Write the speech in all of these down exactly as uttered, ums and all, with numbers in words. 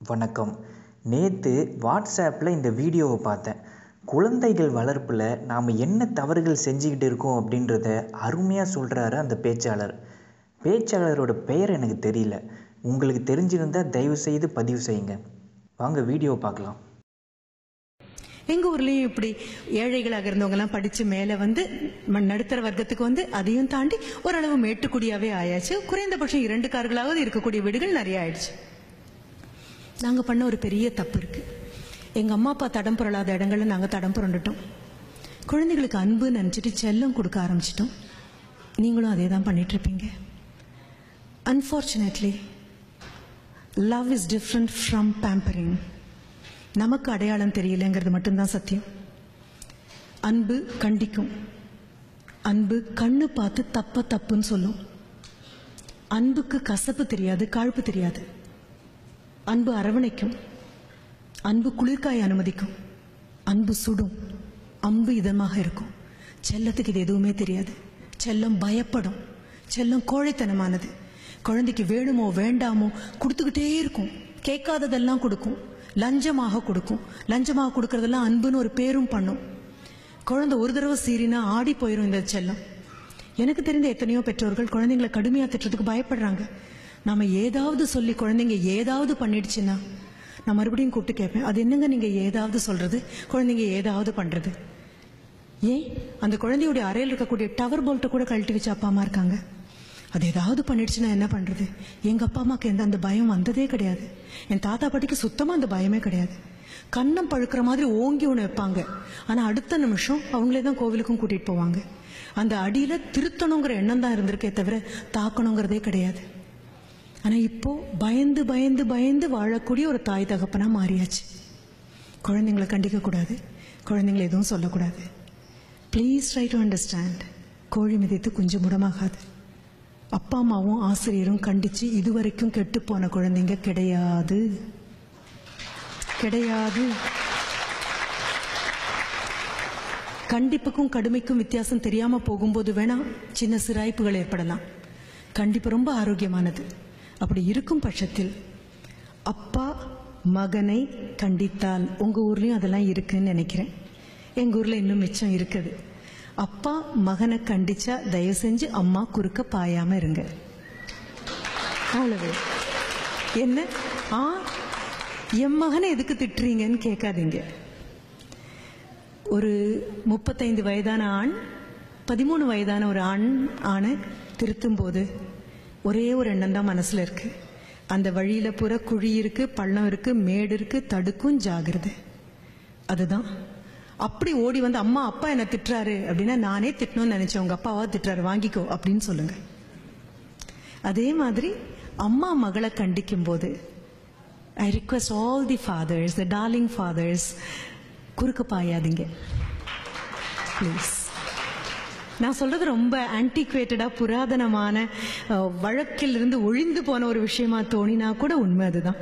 வணக்கம். நேற்று வாட்ஸ்ஆப்பில் இந்த வீடியோவை பார்த்தேன். குழந்தைகள் வளர்ப்பில் நாம் என்ன தவறுகள் செஞ்சுக்கிட்டு இருக்கோம் அப்படின்றத அருமையாக சொல்கிறாரு அந்த பேச்சாளர். பேச்சாளரோட பெயர் எனக்கு தெரியல. உங்களுக்கு தெரிஞ்சிருந்தால் தயவுசெய்து பதிவு செய்யுங்க. வாங்க வீடியோ பார்க்கலாம். எங்கள் ஊர்லேயும் இப்படி ஏழைகளாக இருந்தவங்கலாம் படித்து மேலே வந்து நடுத்தர வர்க்கத்துக்கு வந்து அதையும் தாண்டி ஓரளவு மேட்டுக்குடியாகவே ஆயாச்சு. குறைந்தபட்சம் இரண்டு கார்களாவது இருக்கக்கூடிய வீடுகள் நிறைய ஆயிடுச்சு. நாங்கள் பண்ண ஒரு பெரிய தப்பு இருக்குது. எங்கள் அம்மா அப்பா தடம் புரளாத இடங்களில் நாங்கள் தடம் புரண்டுட்டோம். குழந்தைகளுக்கு அன்பு நினச்சிட்டு செல்லம் கொடுக்க ஆரம்பிச்சிட்டோம். நீங்களும் அதே தான் பண்ணிகிட்ருப்பீங்க. Unfortunately love is different from pampering. நமக்கு அடையாளம் தெரியலைங்கிறது மட்டும்தான் சத்தியம். அன்பு கண்டிக்கும். அன்பு கண்ணு பார்த்து தப்ப தப்புன்னு சொல்லும். அன்புக்கு கசப்பு தெரியாது, காழ்ப்பு தெரியாது. அன்பு அரவணைக்கும். அன்பு குளிர்காய அனுமதிக்கும். அன்பு சுடும். அன்பு இதமாக இருக்கும். செல்லத்துக்கு இது எதுவுமே தெரியாது. செல்லம் பயப்படும். செல்லம் கோழைத்தனமானது. குழந்தைக்கு வேணுமோ வேண்டாமோ கொடுத்துக்கிட்டே இருக்கும். கேட்காததெல்லாம் கொடுக்கும். லஞ்சமாக கொடுக்கும். லஞ்சமாக கொடுக்கறதெல்லாம் அன்புன்னு ஒரு பேரும் பண்ணும். குழந்தை ஒரு தடவை சீரினா ஆடி போயிடும் இந்த செல்லம். எனக்கு தெரிந்த எத்தனையோ பெற்றோர்கள் குழந்தைங்களை கடுமையாக திட்டுறதுக்கு பயப்படுறாங்க. நம்ம ஏதாவது சொல்லி குழந்தைங்க ஏதாவது பண்ணிடுச்சுன்னா நான் மறுபடியும் கூப்பிட்டு கேட்பேன், அது என்னங்க நீங்கள் ஏதாவது சொல்கிறது, குழந்தைங்க ஏதாவது பண்ணுறது? ஏன் அந்த குழந்தையுடைய அறையில் இருக்கக்கூடிய டவர் போல்ட்டை கூட கழட்டி வச்சு அப்பா அம்மா இருக்காங்க. அது ஏதாவது பண்ணிடுச்சுன்னா என்ன பண்ணுறது? எங்கள் அப்பா அம்மாவுக்கு எந்த அந்த பயம் வந்ததே கிடையாது. என் தாத்தா பாட்டிக்கு சுத்தமாக அந்த பயமே கிடையாது. கண்ணம் பழுக்கிற மாதிரி ஓங்கி ஒன்று வைப்பாங்க. ஆனால் அடுத்த நிமிஷம் அவங்களே தான் கோவிலுக்கும் கூட்டிகிட்டு போவாங்க. அந்த அடியில் திருத்தணுங்கிற எண்ணம் தான் இருந்திருக்கே தவிர தாக்கணுங்கிறதே கிடையாது. ஆனால் இப்போது பயந்து பயந்து பயந்து வாழக்கூடிய ஒரு தாய் தகப்பனாக மாறியாச்சு. குழந்தைங்களை கண்டிக்கக்கூடாது, குழந்தைங்களை எதுவும் சொல்லக்கூடாது. Please try to understand. கோழி மிதித்து குஞ்சு முடமாகாது. அப்பா அம்மாவும் ஆசிரியரும் கண்டித்து இதுவரைக்கும் கெட்டு போன குழந்தைங்க கிடையாது கிடையாது. கண்டிப்புக்கும் கடுமைக்கும் வித்தியாசம் தெரியாமல் போகும்போது வேணா சின்ன சிராய்ப்புகள் ஏற்படலாம். கண்டிப்பு ரொம்ப ஆரோக்கியமானது. அப்படி இருக்கும் பட்சத்தில் அப்பா மகனை கண்டித்தால், உங்கள் ஊர்லேயும் அதெல்லாம் இருக்குன்னு நினைக்கிறேன், எங்கள் ஊரில் இன்னும் மிச்சம் இருக்குது. அப்பா மகனை கண்டிச்சா தயவு செஞ்சு அம்மா குறுக்க பாயாமல் இருங்க. அவ்வளவு. என்ன ஆ என் மகனை எதுக்கு திட்டுறீங்கன்னு கேட்காதீங்க. ஒரு முப்பத்தைந்து வயதான ஆண் பதிமூணு வயதான ஒரு ஆண் ஆணை திருத்தும் போது ஒரே ஒரு எண்ணம் தான் மனசில் இருக்கு. அந்த வழியில் புற குழி இருக்கு, பள்ளம் இருக்கு, மேடு இருக்கு, தடுக்கும், ஜாகிரதை. அதுதான். அப்படி ஓடி வந்து அம்மா அப்பா என்னை திட்டுறாரு அப்படின்னா நானே திட்டணும்னு நினைச்சேன், உங்க அப்பாவா திட்டுறாரு வாங்கிக்கோ அப்படின்னு சொல்லுங்க. அதே மாதிரி அம்மா மகளை கண்டிக்கும் போது I request all the fathers, the darling fathers, குறுக்க பாயாதீங்க ப்ளீஸ். நான் சொல்றது ரொம்ப ஆன்டிக்வேட்டடா புராதனமான வழக்கில் இருந்து ஒழிந்து போன ஒரு விஷயமா தோணினா கூட உண்மை அதுதான்.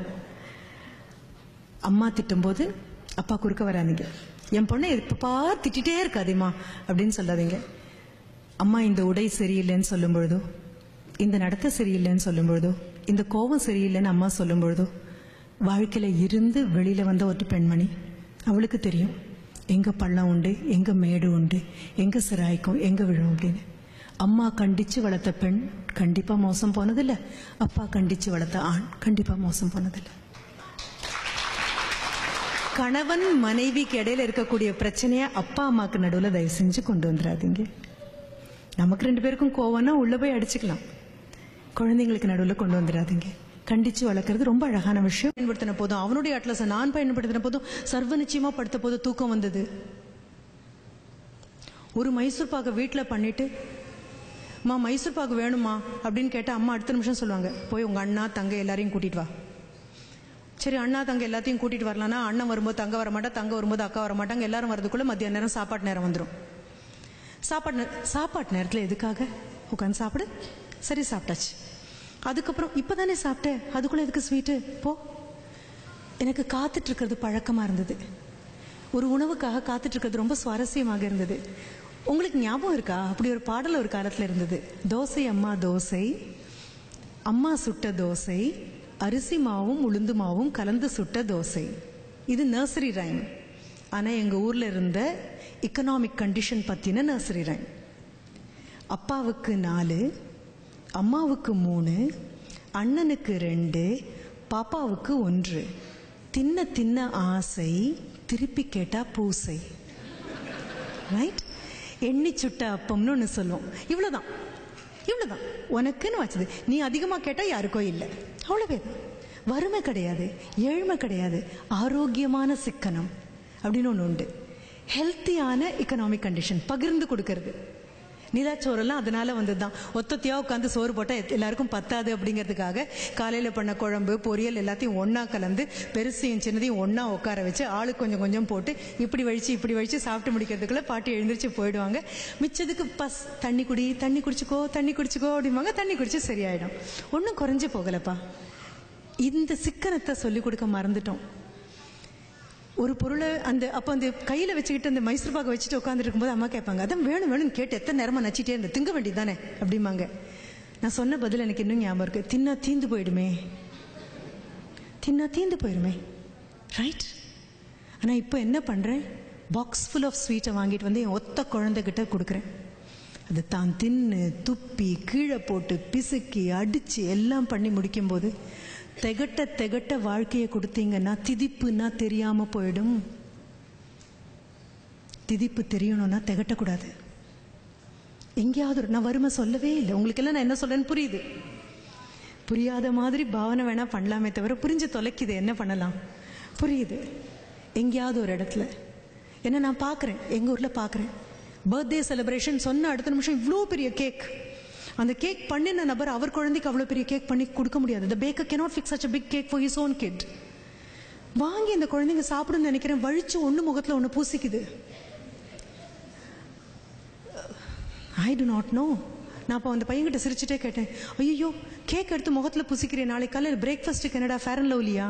அம்மா திட்டும் போது அப்பா குறுக்க வராதீங்க. என் பொண்ணை எப்பப்பா திட்டிகிட்டே இருக்காதேம்மா அப்படின்னு சொல்லாதீங்க. அம்மா இந்த உடை சரியில்லைன்னு சொல்லும் பொழுதோ, இந்த நடத்தை சரியில்லைன்னு சொல்லும் பொழுதோ, இந்த கோபம் சரியில்லைன்னு அம்மா சொல்லும் பொழுதோ, வாழ்க்கையில் இருந்து வெளியில் வந்த ஒரு பெண்மணி, அவளுக்கு தெரியும் எங்கே பள்ளம் உண்டு, எங்கே மேடு உண்டு, எங்கே சிராய்க்கும், எங்கே விழும் அப்படின்னு. அம்மா கண்டித்து வளர்த்த பெண் கண்டிப்பாக மோசம் போனதில்லை. அப்பா கண்டித்து வளர்த்த ஆண் கண்டிப்பாக மோசம் போனதில்லை. கணவன் மனைவிக்கு இடையில இருக்கக்கூடிய பிரச்சனையை அப்பா அம்மாவுக்கு நடுவில் தயவு செஞ்சு கொண்டு வந்துடாதீங்க. நமக்கு ரெண்டு பேருக்கும் கோவம்னா உள்ள போய் அடிச்சுக்கலாம். குழந்தைங்களுக்கு நடுவில் கொண்டு வந்துடாதீங்க. கண்டிச்சு வளர்க்கறது ரொம்ப அழகான விஷயம். பயன்படுத்தின போதும் அவனுடைய அட்லஸை நான் பயன்படுத்தின போதும் சர்வ நிச்சயமா படுத்த போது தூக்கம் வந்தது. ஒரு மைசூர் பாக்கு வீட்டில் பண்ணிட்டு அம்மா மைசூர் பாக்கு வேணுமா அப்படின்னு கேட்டால் அம்மா அடுத்த நிமிஷம் சொல்லுவாங்க, போய் உங்கள் அண்ணா தங்க எல்லாரையும் கூட்டிட்டு வா. சரி அண்ணா தங்க எல்லாத்தையும் கூட்டிட்டு வரலான்னா அண்ணன் வரும்போது தங்க வர மாட்டா, தங்க வரும்போது அக்கா வர மாட்டாங்க. எல்லாரும் வரதுக்குள்ள மத்தியான நேரம் சாப்பாட்டு நேரம் வந்துடும். சாப்பாட்டு சாப்பாட்டு நேரத்தில் எதுக்காக உட்காந்து சாப்பிடு. சரி சாப்பிட்டாச்சு. அதுக்கப்புறம் இப்போ தானே சாப்பிட்டேன், அதுக்குள்ளே எதுக்கு ஸ்வீட்டு போ. எனக்கு காத்துட்ருக்கிறது பழக்கமாக இருந்தது. ஒரு உணவுக்காக காத்துட்ருக்கிறது ரொம்ப சுவாரஸ்யமாக இருந்தது. உங்களுக்கு ஞாபகம் இருக்கா? அப்படி ஒரு பாடல் ஒரு காலத்தில் இருந்தது. தோசை அம்மா தோசை, அம்மா சுட்ட தோசை, அரிசி மாவும் உளுந்து மாவும் கலந்து சுட்ட தோசை. இது நர்சரி ரைம். ஆனால் எங்கள் ஊரில் இருந்த எக்கனாமிக் கண்டிஷன் பற்றின நர்சரி ரைம். அப்பாவுக்கு நாலு, அம்மாவுக்கு மூணு, அண்ணனுக்கு ரெண்டு, பாப்பாவுக்கு ஒன்று. தின்ன தின்ன ஆசை, திருப்பி கேட்டா பூசை. ரைட்? எண்ணி சுட்ட அப்பம்னு ஒன்று சொல்லுவோம். இவ்வளோதான், இவ்வளோதான் உனக்குன்னு வச்சது. நீ அதிகமாக கேட்டால் யாருக்கோ இல்லை, அவ்வளவே தான். வறுமை கிடையாது, ஏழ்மை கிடையாது, ஆரோக்கியமான சிக்கனம் அப்படின்னு ஒன்று உண்டு. ஹெல்த்தியான எக்கனாமிக் கண்டிஷன் பகிர்ந்து கொடுக்கறது. நிலாச்சோரெல்லாம் அதனால வந்தது தான். ஒத்தத்தையா உட்காந்து சோறு போட்டால் எல்லாருக்கும் பத்தாது அப்படிங்கிறதுக்காக காலையில் பண்ண குழம்பு பொரியல் எல்லாத்தையும் ஒன்றா கலந்து பெருசையும் சின்னதையும் ஒன்றா உட்கார வச்சு ஆளுக்கு கொஞ்சம் கொஞ்சம் போட்டு இப்படி வழிச்சு இப்படி வழிச்சு சாப்பிட்டு முடிக்கிறதுக்குள்ள பாட்டி எழுந்திரிச்சு போயிடுவாங்க. மிச்சதுக்கு பஸ் தண்ணி குடி, தண்ணி குடிச்சுக்கோ, தண்ணி குடிச்சுக்கோ அப்படிம்பாங்க. தண்ணி குடிச்சு சரியாயிடும். ஒன்றும் குறைஞ்சு போகலப்பா. இந்த சிக்கனத்தை சொல்லிக் கொடுக்க மறந்துட்டோம். ஒரு பொருளை அந்த அப்போ அந்த கையில் வச்சுக்கிட்டு அந்த மைசூர் பாக்கை வச்சுட்டு உட்காந்துருக்கும் போது அம்மா கேட்பாங்க, அதான் வேணும் வேணும்னு கேட்டு எத்தனை நேரமாக நச்சிட்டே இருந்த, திங்க வேண்டியது தானே அப்படிம்பாங்க. நான் சொன்ன பதில் எனக்கு இன்னும் ஞாபகம் இருக்கு. தின்னா தீந்து போயிடுமே, தின்னா தீந்து போயிடுமே. ரைட்? ஆனால் இப்போ என்ன பண்ணுறேன், பாக்ஸ் ஃபுல் ஆஃப் ஸ்வீட்டை வாங்கிட்டு வந்து என் ஒத்த குழந்தைகிட்ட கொடுக்குறேன். அது தான் தின்னு துப்பி கீழே போட்டு பிசுக்கி அடித்து எல்லாம் பண்ணி முடிக்கும்போது திகட்ட திகட்ட வாழ்க்கையை கொடுத்தீங்கன்னா திதிப்புன்னா தெரியாம போயிடும். திதிப்பு தெரியணும்னா திகட்டக்கூடாது. எங்கேயாவது நான் வறுமை சொல்லவே இல்லை. உங்களுக்கு எல்லாம் நான் என்ன சொல்றேன்னு புரியுது. புரியாத மாதிரி பாவனை வேணா பண்ணலாமே தவிர புரிஞ்சு தொலைக்குது. என்ன பண்ணலாம் புரியுது. எங்கேயாவது ஒரு இடத்துல என்ன நான் பார்க்குறேன், எங்கள் ஊரில் பார்க்குறேன். பர்த்டே செலிப்ரேஷன் சொன்ன அடுத்த நிமிஷம் இவ்வளோ பெரிய கேக். அந்த கேக் பண்ணின நபர் அவர் குழந்தைக்கு அவ்வளோ பெரிய கேக் பண்ணி கொடுக்க முடியாது. The baker cannot fix such a big cake for his own kid. வாங்கி இந்த குழந்தைங்க சாப்பிடுன்னு நினைக்கிறேன், வழிச்சு ஒன்று முகத்தில் ஒன்று பூசிக்குது. I do not know. நான் அப்போ அந்த பையன்கிட்ட சிரிச்சுட்டே கேட்டேன், ஐயோ கேக் எடுத்து முகத்தில் பூசிக்கிறேன், நாளைக்கு காலையில் பிரேக்ஃபாஸ்ட்டுக்கு என்னடா ஃபேர் அண்ட் லவ்லியா?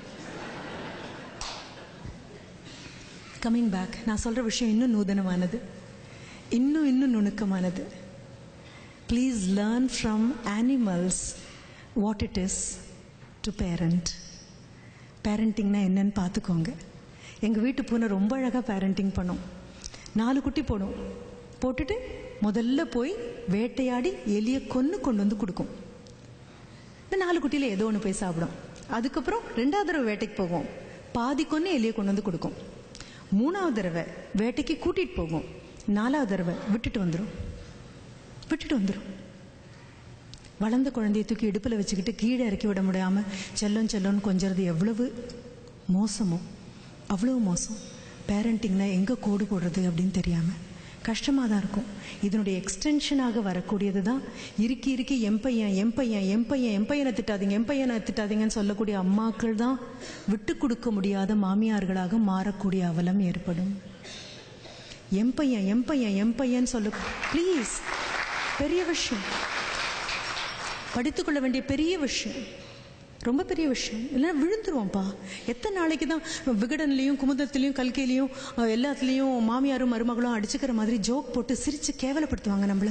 கம்மிங் பேக், நான் சொல்கிற விஷயம் இன்னும் நூதனமானது, இன்னும் இன்னும் நுணுக்கமானது. Please learn from animals what it is to parent. பேரண்டிங்னா என்னன்னு பார்த்துக்கோங்க. எங்கள் வீட்டு பூனை ரொம்ப அழகாக பேரண்டிங் பண்ணும். நாலு குட்டி போடும். போட்டுட்டு முதல்ல போய் வேட்டையாடி எலியை கொன்று கொண்டு வந்து கொடுக்கும். இந்த நாலு குட்டியில் ஏதோ ஒன்று போய் சாப்பிடும். அதுக்கப்புறம் ரெண்டாவது தடவை வேட்டைக்கு போகும், பாதி கொன்று எலியை கொண்டு வந்து கொடுக்கும். மூணாவது தடவை வேட்டைக்கு கூட்டிகிட்டு போகும், நாலாவது தடவை விட்டுட்டு வந்துடும் விட்டுட்டு வந்துடும் வளர்ந்த குழந்தையை தூக்கி இடுப்பில் வச்சுக்கிட்டு கீழே இறக்கி விட முடியாமல் செல்லம் செல்லோன்னு கொஞ்சறது எவ்வளவு மோசமோ அவ்வளவு மோசம். பேரண்டிங்னா எங்கே கோடு போடுறது அப்படின்னு தெரியாமல் கஷ்டமாக தான் இருக்கும். இதனுடைய எக்ஸ்டென்ஷனாக வரக்கூடியது தான் இறுக்கி இறுக்கி என் பையன் என் பையன் என் பையன் என் பையனை திட்டாதீங்க என் பையனை திட்டாதீங்கன்னு சொல்லக்கூடிய அம்மாக்கள் தான் விட்டு கொடுக்க முடியாத மாமியார்களாக மாறக்கூடிய அவலம் ஏற்படும். என் பையன் என் பையன் என் பையன் சொல்ல ப்ளீஸ், பெரிய விஷயம், படித்துக்கொள்ள வேண்டிய பெரிய விஷயம், ரொம்ப பெரிய விஷயம். இல்லைன்னா விழுந்துருவோம்ப்பா. எத்தனை நாளைக்கு தான் விகடன்லையும் குமுதத்திலையும் கல்கையிலையும் எல்லாத்துலேயும் மாமியாரும் மருமகளும் அடிச்சுக்கிற மாதிரி ஜோக் போட்டு சிரித்து கேவலப்படுத்துவாங்க நம்மளை.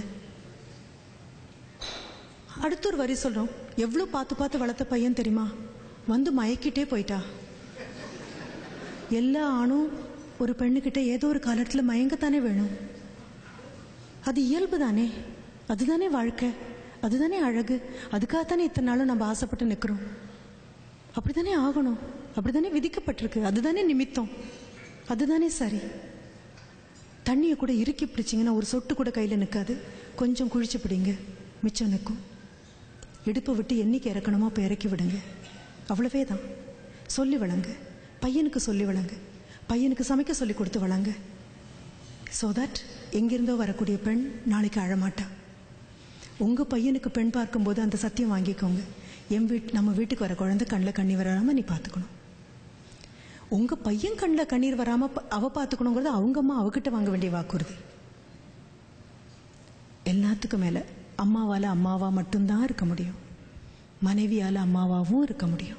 அடுத்த ஒரு வரி சொல்கிறோம், எவ்வளோ பார்த்து பார்த்து வளர்த்த பையன் தெரியுமா, வந்து மயக்கிட்டே போயிட்டா. எல்லா ஆணும் ஒரு பெண்ணுக்கிட்ட ஏதோ ஒரு காலத்தில் மயங்கத்தானே வேணும். அது இயல்பு தானே, அதுதானே வாழ்க்கை, அதுதானே அழகு. அதுக்காகத்தானே இத்தனை நாளும் நம்ம ஆசைப்பட்டு நிற்கிறோம். அப்படித்தானே ஆகணும், அப்படித்தானே விதிக்கப்பட்டிருக்கு, அதுதானே நிமித்தம், அதுதானே சரி. தண்ணியை கூட இறுக்கி பிடிச்சிங்கன்னா ஒரு சொட்டு கூட கையில் நிற்காது. கொஞ்சம் குழிச்சு பிடிங்க, மிச்சம் நிற்கும். இடுப்பை விட்டு என்னைக்கு இறக்கணுமோ அப்போ இறக்கி விடுங்க. அவ்வளவே தான். சொல்லி வளங்க, பையனுக்கு சொல்லி வளங்க, பையனுக்கு சமைக்க சொல்லி கொடுத்து வளங்க. ஸோ தட் எங்கிருந்தோ வரக்கூடிய பெண் நாளைக்கு அழமாட்டா. உங்கள் பையனுக்கு பெண் பார்க்கும்போது அந்த சத்தியம் வாங்கிக்கோங்க, என் வீட் நம்ம வீட்டுக்கு வர குழந்தை கண்ணில் கண்ணீர் வராமல் நீ பார்த்துக்கணும். உங்கள் பையன் கண்ணில் கண்ணீர் வராமல் அவ பார்த்துக்கணுங்கிறது அவங்க அம்மா அவகிட்ட வாங்க வேண்டிய வாக்குறுதி. எல்லாத்துக்கும் மேலே அம்மாவால் அம்மாவா மட்டும்தான் இருக்க முடியும், மனைவியால் அம்மாவாகவும் இருக்க முடியும்.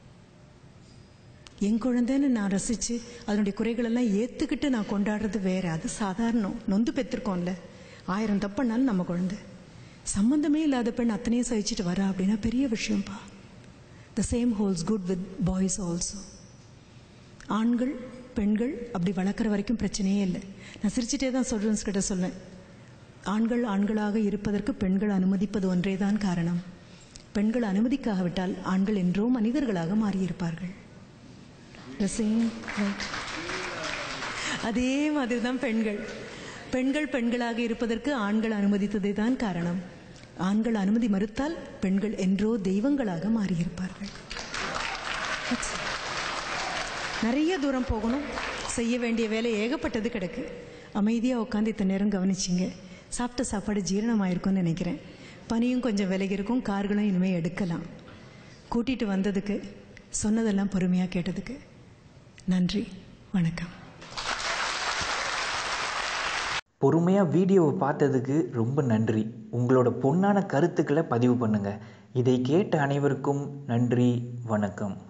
என் குழந்தைன்னு நான் ரசித்து அதனுடைய குறைகளெல்லாம் ஏற்றுக்கிட்டு நான் கொண்டாடுறது வேற, அது சாதாரணம். நொந்து பெற்றிருக்கோம்ல, ஆயிரம் தப்புனாலும் நம்ம குழந்தை. சம்மந்தமே இல்லாத பெண் அத்தனையும் சகிச்சுட்டு வரா அப்படின்னா பெரிய விஷயம்ப்பா. The same holds good with boys also. ஆண்கள் பெண்கள் அப்படி வளர்க்குற வரைக்கும் பிரச்சனையே இல்லை. நான் சிரிச்சிட்டே தான் ஸ்டூடெண்ட்ஸ் கிட்ட சொல்வேன், ஆண்கள் ஆண்களாக இருப்பதற்கு பெண்கள் அனுமதிப்பது ஒன்றே தான் காரணம். பெண்கள் அனுமதிக்காவிட்டால் ஆண்கள் என்றோ மனிதர்களாக மாறியிருப்பார்கள். The same, right? அதே மாதிரி தான் பெண்கள் பெண்கள் பெண்களாக இருப்பதற்கு ஆண்கள் அனுமதித்ததே தான் காரணம். ஆண்கள் அனுமதி மறுத்தால் பெண்கள் என்றோ தெய்வங்களாக மாறியிருப்பார்கள். நிறைய தூரம் போகணும், செய்ய வேண்டிய வேலை ஏகப்பட்டது கிடக்கு. அமைதியாக உட்காந்து இத்தனை நேரம் கவனிச்சிங்க. சாப்பிட்ட சாப்பாடு ஜீரணமாயிருக்கும்னு நினைக்கிறேன். பனியும் கொஞ்சம் விலகி இருக்கும், கார்களும் இனிமேல் எடுக்கலாம். கூட்டிகிட்டு வந்ததுக்கு, சொன்னதெல்லாம் பொறுமையாக கேட்டதுக்கு நன்றி, வணக்கம். பொறுமையாக வீடியோவை பார்த்ததுக்கு ரொம்ப நன்றி. உங்களோட பொன்னான கருத்துக்களை பதிவு பண்ணுங்கள். இதை கேட்ட அனைவருக்கும் நன்றி, வணக்கம்.